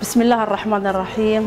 بسم الله الرحمن الرحيم.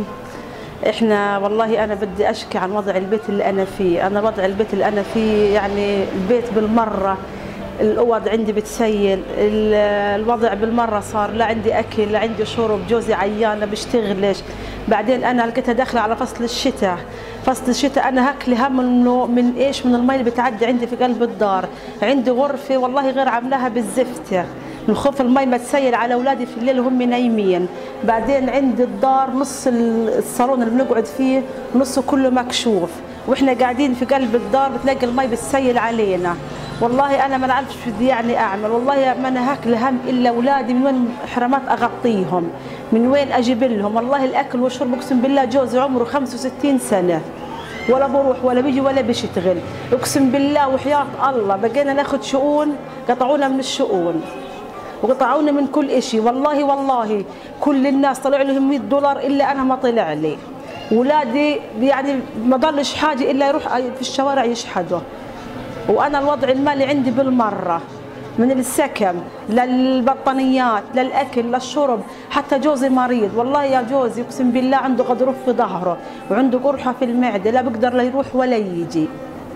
احنا والله انا بدي اشكي عن وضع البيت اللي انا فيه. انا وضع البيت اللي انا فيه يعني البيت بالمره، الاوض عندي بتسيل، الوضع بالمره صار لا عندي اكل لا عندي شرب، جوزي عيانه بيشتغلش. بعدين انا لقيتها داخله على فصل الشتاء، فصل الشتاء انا هاكلي هم انه من ايش، من المي اللي بتعدي عندي في قلب الدار. عندي غرفه والله غير عاملاها بالزفته من خوف المي ما تسيل على اولادي في الليل وهم نايمين. بعدين عندي الدار نص الصالون اللي بنقعد فيه نصه كله مكشوف، واحنا قاعدين في قلب الدار بتلاقي المي بتسيل علينا. والله انا ما نعرفش شو بدي يعني اعمل، والله ما انا هاكل هم الا اولادي، من وين حرامات اغطيهم، من وين اجيب لهم؟ والله الاكل والشرب اقسم بالله جوزي عمره 65 سنه ولا بروح ولا بيجي ولا بيشتغل، اقسم بالله وحياة الله بقينا ناخذ شؤون، قطعونا من الشؤون وقطعوني من كل شيء. والله كل الناس طلع لهم $100 الا انا ما طلع لي. اولادي يعني ما ضلش حاجه الا يروح في الشوارع يشحدوا، وانا الوضع المالي عندي بالمره، من السكن للبطانيات للاكل للشرب. حتى جوزي مريض، والله يا جوزي اقسم بالله عنده غضروف في ظهره وعنده قرحه في المعده، لا بقدر لا يروح ولا يجي.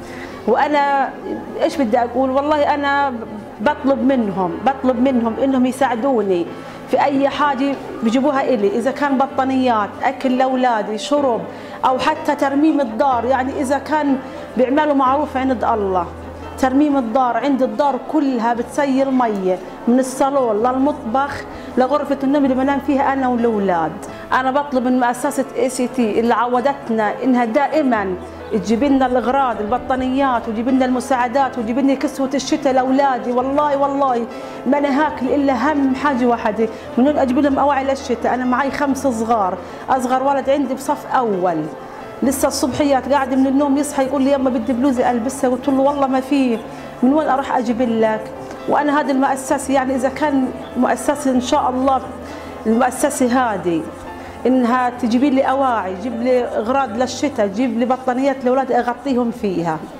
وانا ايش بدي اقول، والله انا بطلب منهم انهم يساعدوني في اي حاجه بيجيبوها الي، اذا كان بطانيات، اكل لاولادي، شرب، او حتى ترميم الدار. يعني اذا كان بيعملوا معروف عند الله ترميم الدار، عند الدار كلها بتسيل ميه من الصالون للمطبخ لغرفه النوم اللي بنام فيها انا والاولاد. انا بطلب من مؤسسه ACT اللي عودتنا انها دائما تجيب لنا الاغراض، البطانيات، وتجيب لنا المساعدات، وتجيب لنا كسوه الشتاء لاولادي. والله ما انا هاكل الا هم حاجه واحده، من وين اجيب لهم اواعي للشتاء؟ انا معي 5 صغار، اصغر ولد عندي بصف اول لسه الصبحيات قاعد من النوم يصحى يقول لي يما بدي بلوزه البسها، قلت له والله ما في، من وين اروح اجيب لك؟ وانا هذه المؤسسه يعني اذا كان مؤسسه ان شاء الله المؤسسه هذه انها تجيب لي اواعي، تجيب لي اغراض للشتاء، تجيب لي بطانيات لاولادي اغطيهم فيها.